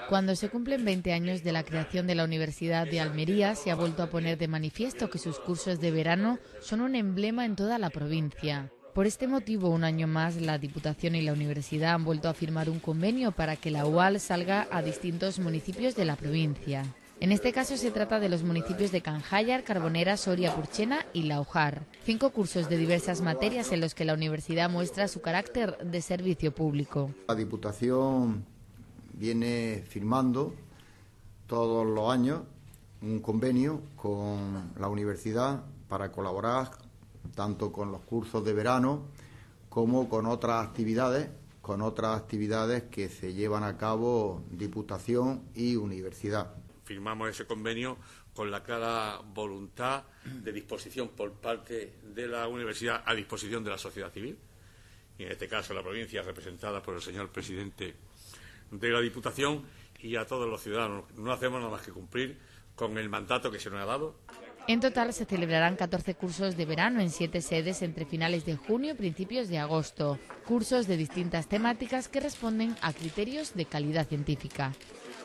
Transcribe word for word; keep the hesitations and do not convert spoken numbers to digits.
Cuando se cumplen veinte años de la creación de la Universidad de Almería, se ha vuelto a poner de manifiesto que sus cursos de verano son un emblema en toda la provincia. Por este motivo, un año más, la Diputación y la Universidad han vuelto a firmar un convenio para que la U A L salga a distintos municipios de la provincia. En este caso se trata de los municipios de Canjayar, Carbonera, Soria, Purchena y Laujar. Cinco cursos de diversas materias en los que la universidad muestra su carácter de servicio público. La Diputación viene firmando todos los años un convenio con la universidad para colaborar tanto con los cursos de verano como con otras actividades, con otras actividades que se llevan a cabo Diputación y universidad. Firmamos ese convenio con la clara voluntad de disposición por parte de la universidad a disposición de la sociedad civil, y en este caso la provincia representada por el señor presidente de la Diputación, y a todos los ciudadanos. No hacemos nada más que cumplir con el mandato que se nos ha dado. En total se celebrarán catorce cursos de verano en siete sedes entre finales de junio y principios de agosto. Cursos de distintas temáticas que responden a criterios de calidad científica.